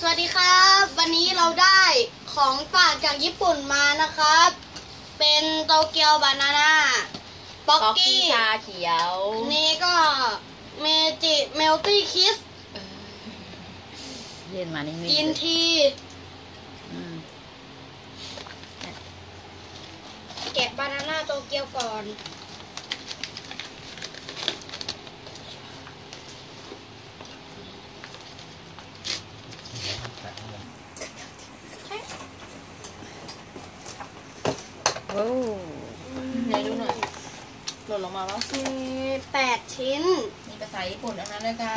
สวัสดีครับวันนี้เราได้ของฝากจากญี่ปุ่นมานะครับ เป็นโตเกียวบานาน่าป๊อกกี้ชาเขียวนี่ก็เมจิเมลตี้คิสเย็นมานิ่งๆกินทีแกะบานาน่าโตเกียวก่อนโอ้ไหนดูหน่อยหล่นลงมาแล้วมี8 ชิ้นมีภาษาญี่ปุ่นทั้งนั้นเลยค่ะ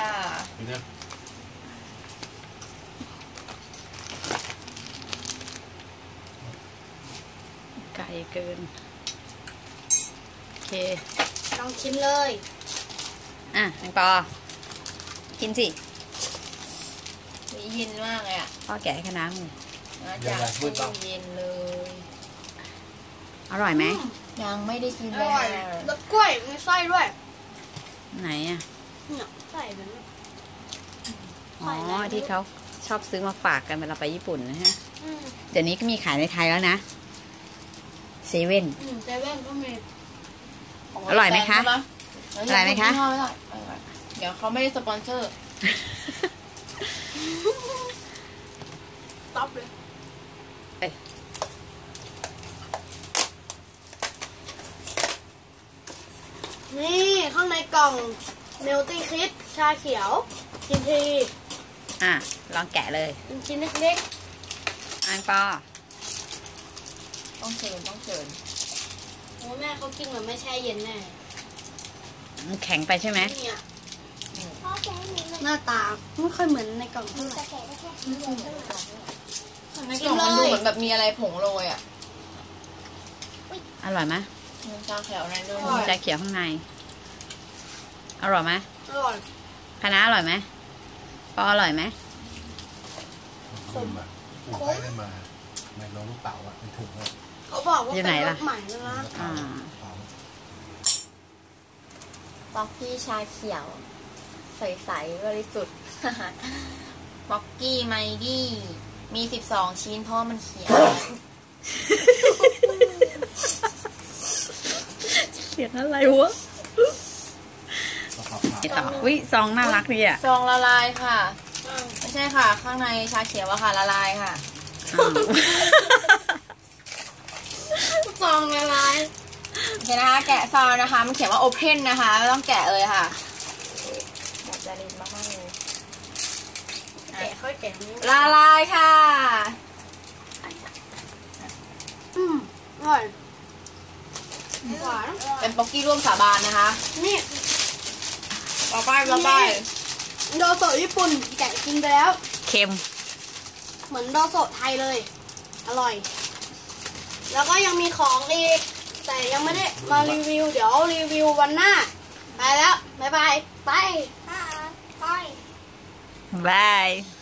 ไก่เกินโอเคลองชิมเลยแตงปอกินสิเย็นมากเลยอ่ะพ่อแกะให้คณะมึงมาจากตู้เย็นเลยอร่อยไหมยังไม่ได้กินเลยรสกล้วยมีไส้ด้วยไหนอ่ะเนี่ยไส้แบบนี้อ๋อที่เขาชอบซื้อมาฝากกันเวลาไปญี่ปุ่นนะฮะเดี๋ยวนี้ก็มีขายในไทยแล้วนะเซเว่นก็มีอร่อยไหมคะอร่อยไหมคะเดี๋ยวเขาไม่ได้สปอนเซอร์ต๊อปเลยนี่ข้างในกล่องเมลตี้คิสชาเขียวกินทีลองแกะเลยเป็นชิ้นเล็กอันปอต้องเชิญโอ้แม่เขากินแบบไม่แช่เย็นแน่มันแข็งไปใช่ไหมหน้าตาไม่ค่อยเหมือนในกล่องเท่าไหร่ในกล่องมันดูเหมือนแบบมีอะไรผงโรยอ่ะอร่อยไหมชาเขียวนั่นด้วยชาเขียวข้างในอร่อยไหมอร่อยคณะอร่อยไหมปออร่อยไหมขมอ่ะปลูกได้มาไม่ลงลูกเต๋าอ่ะเป็นถุงเลยเขาบอกว่าเป็นรสใหม่นะป๊อกกี้ชาเขียวใสๆบริสุทธิ์ป๊อกกี้ไมดี้มี12 ชิ้นเพราะมันเขียวเขียนอะไรวะต่อวิซองน่ารักดีอ่ะซองละลายค่ะไม่ใช่ค่ะข้างในชาเขียวอะค่ะละลายค่ะซองละลายโอเคนะคะแกะซองนะคะมันเขียนว่าโอเพนนะคะไม่ต้องแกะเลยค่ะแบบจะรินมากๆเลยแกะค่อยแกะละลายค่ะอร่อยหวานเป็นป๊อกกี้ร่วมสาบานนะคะนี่ต่อไปโดโซะญี่ปุ่นแกะกินไปแล้วเค็มเหมือนโดโซะไทยเลยอร่อยแล้วก็ยังมีของอีกแต่ยังไม่ได้มารีวิวเดี๋ยวรีวิววันหน้าไปแล้วบ๊ายบายไปบาย